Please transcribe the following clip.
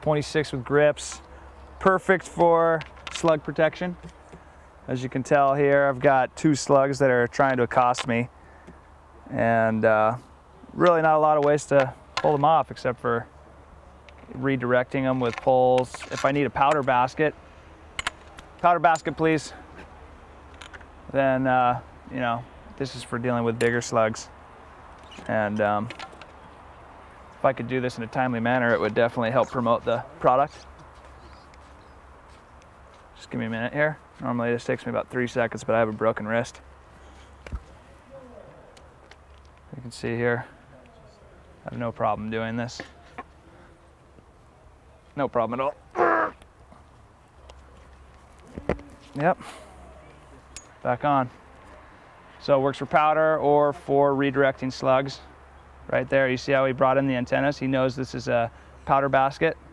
Pointy 6 with grips. Perfect for slug protection. As you can tell here, I've got 2 slugs that are trying to accost me. And really not a lot of ways to pull them off except for redirecting them with poles. If I need a powder basket please, then you know, this is for dealing with bigger slugs. And if I could do this in a timely manner, it would definitely help promote the product. Just give me a minute here. Normally this takes me about 3 seconds, but I have a broken wrist. You can see here, I have no problem doing this. No problem at all. Yep, back on. So it works for powder or for redirecting slugs. Right there, you see how he brought in the antennas? He knows this is a powder basket.